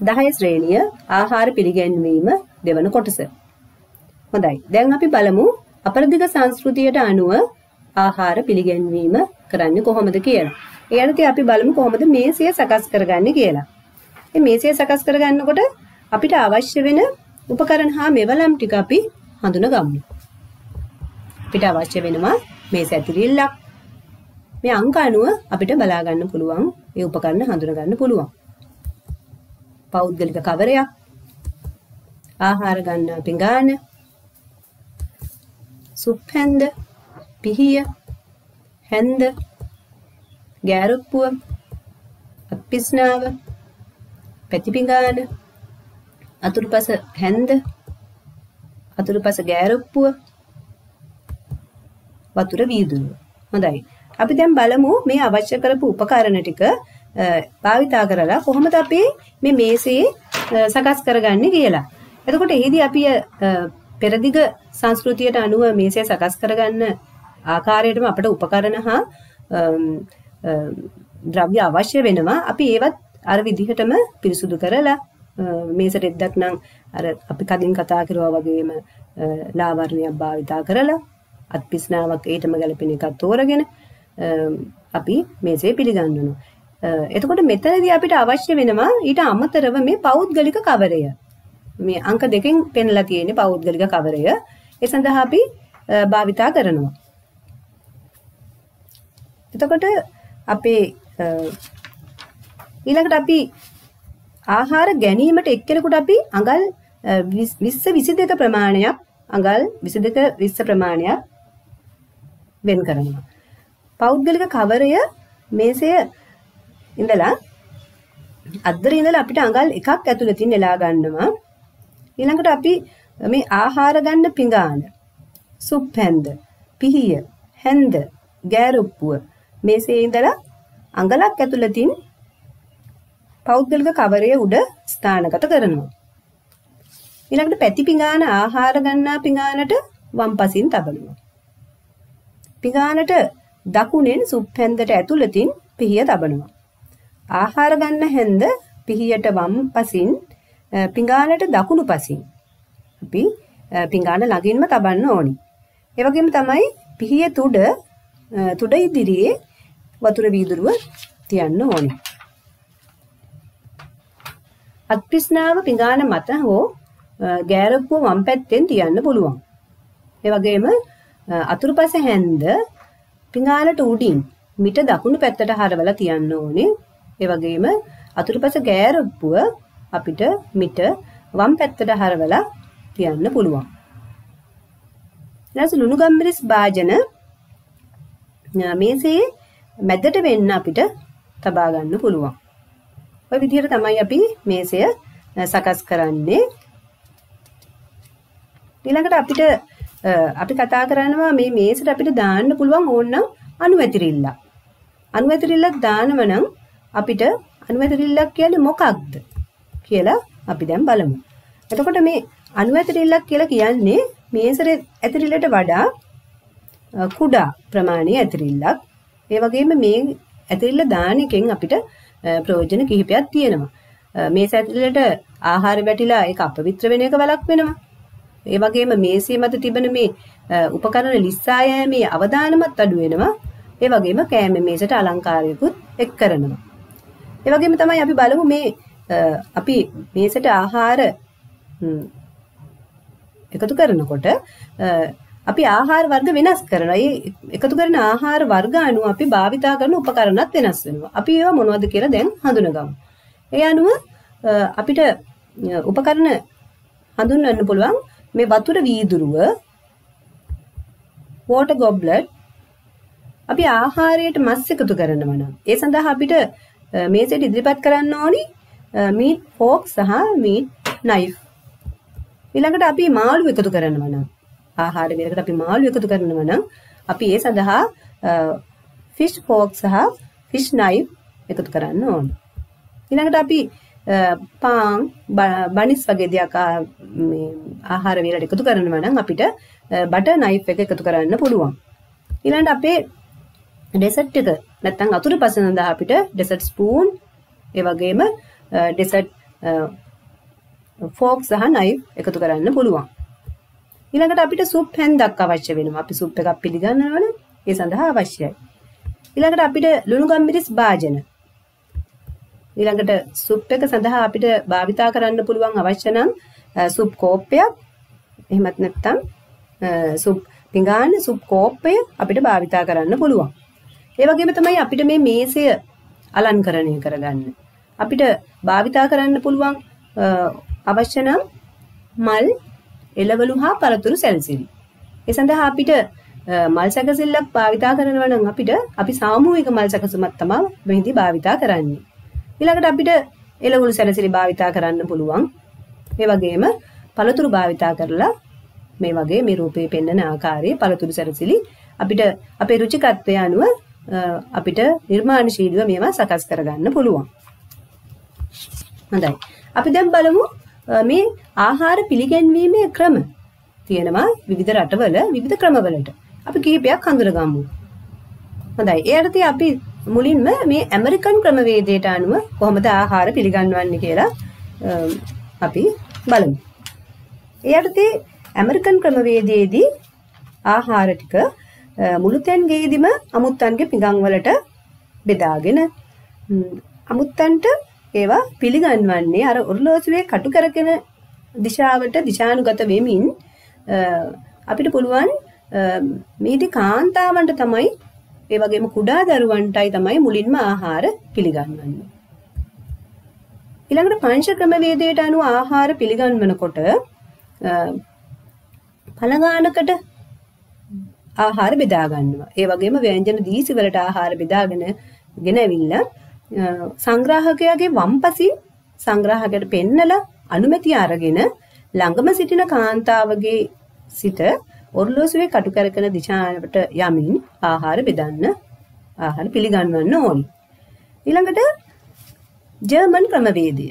10 ශ්‍රේණිය ආහාර පිළිගැන්වීම දෙවන කොටස. හොඳයි. දැන් අපි බලමු අපරදිග සංස්කෘතියට අනුව ආහාර පිළිගැන්වීම කරන්නේ කොහොමද කියලා. ඒ යටතේ අපි බලමු කොහොමද මේසය සකස් කරගන්නේ කියලා. මේ මේසය සකස් කරගන්නකොට අපිට අවශ්‍ය වෙන උපකරණ හා මෙවලම් ටික අපි හඳුනගමු. අපිට අවශ්‍ය වෙනවා මේස ඇතිරිල්ලක්. මේ අංක අනුව අපිට බලා ගන්න පුළුවන් ඒ උපකරණ හඳුන ගන්න පුළුවන්. පෞද්ගලික කවරයක්, ආහාර ගන්න පිඟාන, සුප් හැන්ද, පිහිය, හැන්ද, ගෑරුප්පුව, අප්පිස්නාව, පැති පිඟාන, අතුරුපස හැන්ද, අතුරුපස ගෑරුප්පුව, වතුර වීදුරුව. හොඳයි. අපි දැන් බලමු මේ අවශ්‍ය කරපු උපකරණ ටික භාවිතා කරලා කොහොමද අපි මේ මේසයේ සකස් කරගන්නේ කියලා. එතකොට එහිදී අපි පෙරදිග සංස්කෘතියට අනුව මේසය සකස් කරගන්න ආකාරයටම අපිට උපකරණ හා ද්‍රව්‍ය අවශ්‍ය වෙනවා. අපි ඒවත් අර විදිහටම පිරිසුදු කරලා මේස රෙද්දක් නම් අර අපි කදින් කතා කරුවා වගේම ලාවර්ණයක් භාවිතා කරලා අත්පිස්නාවක් ඊටම ගැලපෙන එකක් තෝරගෙන අපි මේසය පිළිගන්වනවා. එතකොට මෙතනදී අපිට අවශ්‍ය වෙනවා ඊට අමතරව මේ පෞද්ගලික කවරය. මේ අංක දෙකෙන් පෙන්ලා තියෙන පෞද්ගලික කවරය. ඒ සඳහා අපි භාවිතා කරනවා. එතකොට අපේ ඊළඟට අපි ආහාර ගැනීමට එක්කෙනෙකුට අපි අඟල් 20-22 ප්‍රමාණයක් අඟල් 22-20 ප්‍රමාණයක් වෙන් කරනවා. පෞද්ගලික කවරය මේසය ඉඳලා අද්දරේ ඉඳලා අපිට අඟල් එකක් ඇතුළතින් නෙලා ගන්නවා. ඊළඟට අපි මේ ආහාර ගන්න පිඟාන, සුප් හැන්ද, පිහිය, හැන්ද, ගෑරුප්පුව මේසේ ඉඳලා අඟලක් ඇතුළතින් පෞද්ගලික කවරය උඩ ස්ථානගත කරනවා. ඊළඟට පැති පිඟාන ආහාර ගන්නා පිඟානට වම්පසින් තබනවා. පිඟානට දකුණෙන් සුප් හැන්දට ඇතුළතින් පිහිය තබනවා. ආහාර ගන්න හැන්ද පිහියට වම්පසින් පිඟානට දකුණු පසින් අපි පිඟාන ළඟින්ම තබන්න ඕනි. ඒ වගේම තමයි පිහිය තුඩ ඉදිරියේ වතුර වීදුරුව තියන්න ඕනි. අත්පිස්නාව පිඟාන මත හෝ ගෑරුප්පුව වම් පැත්තෙන් තියන්න පුළුවන්. ඒ වගේම අතුරුපස හැන්ද පිඟානට උඩින් මිට දකුණු පැත්තට හරවලා තියන්න ඕනේ. ඒ වගේම අතුරුපස ගෑරුප්පුව අපිට මිට වම් පැත්තට හරවලා තියන්න පුළුවන්. ඊළඟට ලුණු ගම්මිරිස් භාජන මේසේ මැදට වෙන්න අපිට තබා ගන්න පුළුවන්. ඔය විදිහට තමයි අපි මේසය සකස් කරන්නේ. ඊළඟට අපිට අපි කතා කරනවා මේ මේසෙට අපිට දාන්න පුළුවන් ඕනනම් අණු ඇතිරිල්ල. අණු ඇතිරිල්ලක් දානව නම් අපිට අණු ඇතිරිල්ලක් කියන්නේ මොකක්ද කියලා අපි දැන් බලමු. එතකොට මේ අණු ඇතිරිල්ලක් කියලා කියන්නේ මේසෙ ඇතිරිල්ලට වඩා කුඩා ප්‍රමාණයේ ඇතිරිල්ලක්. ඒ වගේම මේ ඇතිරිල්ල දාන එකෙන් අපිට ප්‍රයෝජන කිහිපයක් තියෙනවා. මේස ඇතිරිල්ලට ආහාර වැටිලා ඒක අපවිත්‍ර වෙන එක වළක්වනවා. ඒ වගේම මේසය මත තිබෙන මේ උපකරණ ලිස්සා යෑමේ අවදානමත් අඩු වෙනවා. ඒ වගේම කෑම මේසට අලංකාරයකුත් එක් කරනවා. ඒ වගේම තමයි අපි බලමු මේ අපි මේසට ආහාර එකතු කරනකොට අපි ආහාර වර්ග වෙනස් කරනවා. ඒ එකතු කරන ආහාර වර්ග අනුව අපි භාවිතා කරන උපකරණත් වෙනස් වෙනවා. අපි ඒවා මොනවද කියලා දැන් හඳුනගමු. ඒ අනුව අපිට උපකරණ හඳුන්වන්න පුළුවන් මේ වතුර වීදුරුව, water goblet අපි ආහාරයට මස් එකතු කරනවා නම් ඒ සඳහා අපිට මේසෙට ඉදිරිපත් කරන්න ඕනි meat fork සහ meat knife. ඊළඟට අපි මාළු එකතු කරනවා නම් ආහාර වේලකට අපි මාළු එකතු කරනවා නම් අපි ඒ සඳහා fish fork සහ fish knife එකතු කරන්න ඕනි. ඊළඟට අපි පාන් බනිස් වගේ දෙයක් මේ ආහාර වේලට එකතු කරනවා නම් අපිට බටර් නයිෆ් එක එකතු කරන්න පුළුවන්. ඊළඟට අපේ ඩෙසර්ට් එක නැත්නම් අතුරුපස සඳහා අපිට ඩෙසර්ට් ස්පූන් ඒ වගේම ඩෙසර්ට් ෆෝක් සහ නයිෆ් එකතු කරන්න පුළුවන්. ඊළඟට අපිට සුප් හැන්දක් අවශ්‍ය වෙනවා. අපි සුප් එකක් පිළිගන්නවනේ. ඒ සඳහා අවශ්‍යයි. ඊළඟට අපිට ලුණු ගම්මිරිස් භාජන. ඊළඟට සුප් එක සඳහා අපිට භාවිතා කරන්න පුළුවන් අවශ්‍ය නම් සුප් කෝප්පයක්. එහෙමත් නැත්නම් සුප් පිඟාන සුප් කෝප්පය අපිට භාවිතා කරන්න පුළුවන්. ඒ වගේම තමයි අපිට මේ මේසය අලංකරණය කරගන්න. අපිට භාවිතා කරන්න පුළුවන් අවශ්‍ය නම් මල්, එළවලු හා පළතුරු සැලසිලි. ඒ සඳහා අපිට මල් සැකසිල්ලක් භාවිතා කරනවා නම් අපි සාමූහික මල් සැකසුමක් තමයි මෙහිදී භාවිතා කරන්නේ. ඊළඟට අපිට එළවලු සැලසිලි භාවිතා කරන්න පුළුවන්. ඒ වගේම පළතුරු භාවිතා කරලා මේ වගේ මේ රූපේ පෙන්වන ආකාරයේ පළතුරු සැලසිලි අපිට අපේ රුචිකත්වය අනුව අපිට නිර්මාණශීලීව මේවා සකස් කරගන්න පුළුවන්. හොඳයි. අපි දැන් බලමු මේ ආහාර පිළිගැන්වීමේ ක්‍රම. තියෙනවා විවිධ රටවල විවිධ ක්‍රමවලට. අපි කිහිපයක් හඳුනගමු. හොඳයි. ඒ යටතේ අපි මුලින්ම මේ ඇමරිකන් ක්‍රමවේදයට අනුව කොහොමද ආහාර පිළිගන්වන්නේ කියලා අපි බලමු. ඒ යටතේ ඇමරිකන් ක්‍රමවේදයේදී ආහාර ටික මුළුතැන් ගෙයිදිම අමුත්තන්ගේ පිඟන් වලට බෙදාගෙන අමුත්තන්ට ඒවා පිළිගන්වන්නේ අර ඔරලෝසුවේ කටු කරගෙන දිශාවට දිශානුගත වෙමින් අපිට පුළුවන් මේටි කාන්තාවන්ට තමයි ඒ වගේම කුඩා දරුවන්ටයි තමයි මුලින්ම ආහාර පිළිගන්වන්නේ. ඊළඟට පංච ක්‍රමවේදයට අනුව ආහාර පිළිගන්වනකොට පළගානකට ආහාර බෙදා ගන්නවා. ඒ වගේම ව්‍යංජන දීසි වලට ආහාර බෙදාගෙන ගෙනවිල්ලා සංග්‍රාහකයාගේ වම්පසින් සංග්‍රාහකයට පෙන්නලා අනුමැතිය අරගෙන ළඟම සිටින කාන්තාවගේ සිට ඔරලෝසුවේ කටු කරකන දිශාවට යමින් ආහාර බෙදන්න ආහාර පිළිගන්වන්න ඕනි. ඊළඟට ජර්මන් ක්‍රමවේදය.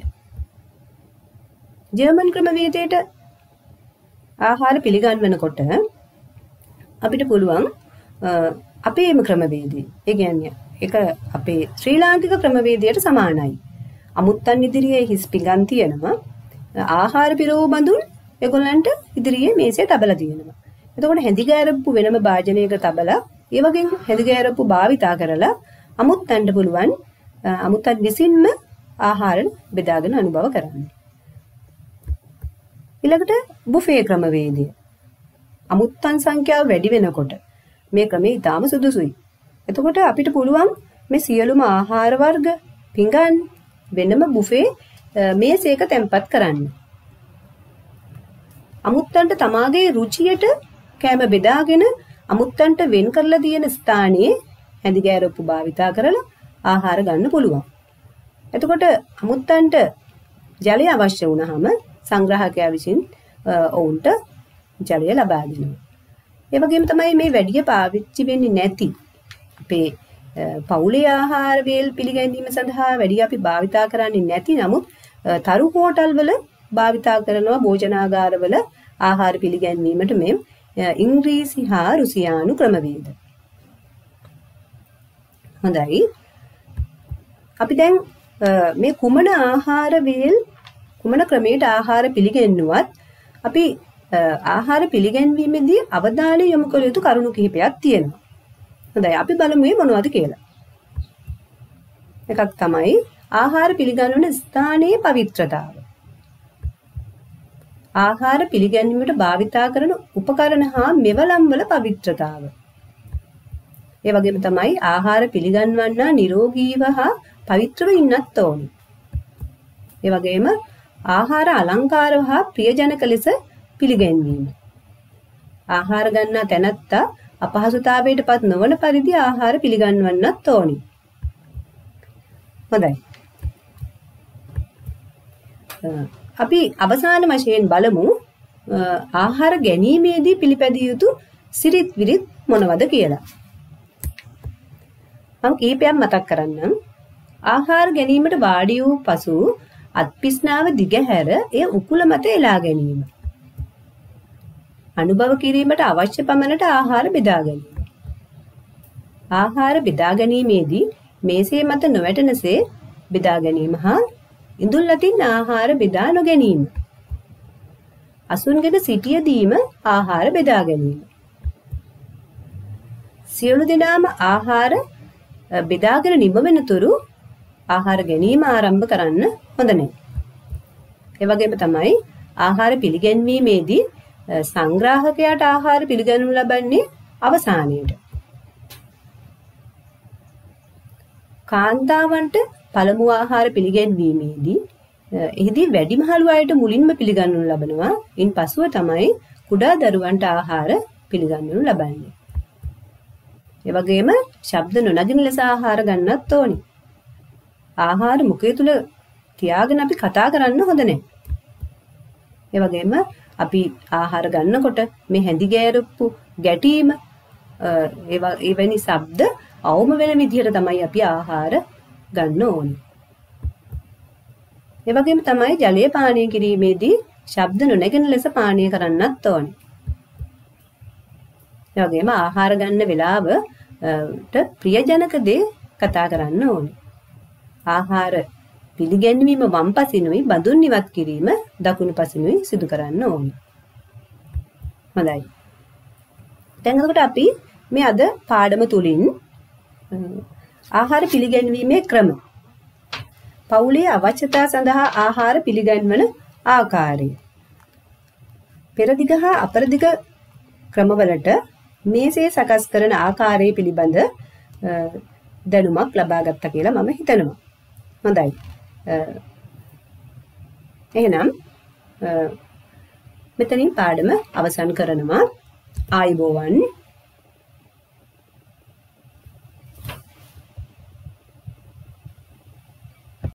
ජර්මන් ක්‍රමවේදයට ආහාර පිළිගන්වනකොට අපිට පුළුවන් අපේම ක්‍රමවේදය. ඒ කියන්නේ ඒක අපේ ශ්‍රී ලාංකික ක්‍රමවේදයට සමානයි. අමුත්තන් ඉදිරියේ හිස් පිඟන් තියෙනවා. ආහාර පිරවූ බඳුන් ඒගොල්ලන්ට ඉදිරියේ මේසේ තබලා තියෙනවා. එතකොට හැඳිගෑරප්පු වෙනම භාජනයක තබලා ඒ වගේම හැඳිගෑරප්පු භාවිතා කරලා අමුත්තන්ට පුළුවන් අමුත්තන් විසින්ම ආහාර බෙදාගෙන අනුභව කරන්න. ඊළඟට බුෆේ ක්‍රමවේදය. අමුත්තන් සංඛ්‍යාව වැඩි වෙනකොට මේ ක්‍රමය ඉතාම සුදුසුයි. එතකොට අපිට පුළුවන් මේ සියලුම ආහාර වර්ග පිඟන් වෙනම බුෆේ මේසයක තැන්පත් කරන්න. අමුත්තන්ට තමාගේ රුචියට කෑම බෙදාගෙන අමුත්තන්ට වෙන් කරලා තියෙන ස්ථානයේ හැඳිගෑරප්පු භාවිතා කරලා ආහාර ගන්න පුළුවන්. එතකොට අමුත්තන්ට ජලය අවශ්‍ය වුණාම සංග්‍රාහකයා විසින් ඔවුන්ට ජලය ලබා දෙනවා. ඒ වගේම තමයි මේ වැඩි පාවිච්චි වෙන්නේ නැති අපේ පවුලේ ආහාර වේල් පිළිගැනීම සඳහා වැඩි අපි භාවිතා කරන්නේ නැති නමුත් තරු හෝටල් වල භාවිතා කරනවා භෝජනාගාරවල ආහාර පිළිගැනීමට මේ ඉංග්‍රීසි හා රුසියානු ක්‍රමවේද. හොඳයි. අපි දැන් මේ කුමන ආහාර වේල් කුමන ක්‍රමයකට ආහාර පිළිගැන්නුවත් අපි ආහාර පිළිගැන්වීමේදී අවධානය යොමු කළ යුතු කරුණු කිහිපයක් තියෙනවා. හොඳයි අපි බලමු මේ මොනවද කියලා. එකක් තමයි ආහාර පිළිගන්වන ස්ථානයේ පවිත්‍රතාව. ආහාර පිළිගැනීමට භාවිතා කරන උපකරණ හා මෙවලම් වල පවිත්‍රතාව. ඒ වගේම තමයි ආහාර පිළිගන්වන්නා නිරෝගීව හා පවිත්‍රව ඉන්නත් ඕනි. ඒ වගේම ආහාර අලංකාරව හා ප්‍රියජනක ලෙස පිළිගැන්වීම. ආහාර ගන්නා තැනැත්තා අපහසුතාවයටපත් නොවන පරිදි ආහාර පිළිගන්වන්නත් ඕනි. හොඳයි. අපි අවසාන වශයෙන් බලමු ආහාර ගැනීමේදී පිළිපැදිය යුතු සිරිත් විරිත් මොනවද කියලා. මම කීපයක් මතක් කරන්නම්. ආහාර ගැනීමට වාඩි වූ පසු අත්පිස්නාව දිගහැර එය උකුල මත එලා ගැනීම. අනුභව කිරීමට අවශ්‍ය පමණට ආහාර බෙදා ගැනීම. ආහාර බෙදා ගැනීමේදී මේසේ මත නොවැටෙනසේ බෙදා ගැනීම හා ඉඳුල් අතින් ආහාර බෙදා නොගැනීම. අසුන්ගෙන සිටියදීම ආහාර බෙදා ගැනීම. සියලු දෙනාම ආහාර බෙදාගෙන නිම වෙනතුරු ආහාර ගැනීම ආරම්භ කරන්න හොඳ නැහැ. ඒ වගේම තමයි ආහාර පිළිගැන්වීමේදී සංග්‍රාහකයාට ආහාර පිළිගනු ලබන්නේ අවසානයේට. කාන්තාවන්ට පළමු ආහාර පිළිගැන්වීමේදී එහිදී වැඩිමහලු අයට මුලින්ම පිළිගන්නු ලබනවා. ඉන්පසුව තමයි කුඩා දරුවන්ට ආහාර පිළිගන්නු ලබන්නේ. ඒ වගේම ශබ්ද නොනගින ලෙස ආහාර ගන්නත් ඕනි. ආහාර මුඛය තුල තියාගෙන අපි කතා කරන්න හොඳ නැහැ. ඒ වගේම අපි ආහාර ගන්නකොට මේ හැඳි ගෑරුප්පු ගැටීම එවැනි ශබ්ද අවම වෙන විදිහට තමයි අපි ආහාර ගන්න ඕනේ. ඒ වගේම තමයි ජලය පානය කිරීමේදී ශබ්ද නොනැගෙන ලෙස පානය කරන්නත් ඕනේ. ඒ වගේම ආහාර ගන්න වෙලාවට ප්‍රියජනක දේ කතා කරන්න ඕනේ. ආහාර පිළිගැන්වීම වම් පසිනුයි බඳුන් ඉවත් කිරීම දකුණු පසිනුයි සිදු කරන්න ඕනේ. හොඳයි. දැන් එතකොට අපි මේ අද පාඩම තුලින් ආහාර පිළිගැන්වීමේ ක්‍රම පවුලේ අවශ්‍යතා සඳහා ආහාර පිළිගන්වන ආකාරය පෙරදිග හා අපරදිග ක්‍රමවලට මේසේ සකස් කරන ආකාරය පිළිබඳ දැනුමක් ලබා ගත්තා කියලා මම හිතනවා. හොඳයි. එහෙනම් මෙතනින් පාඩම අවසන් කරනවා. ආයුබෝවන්.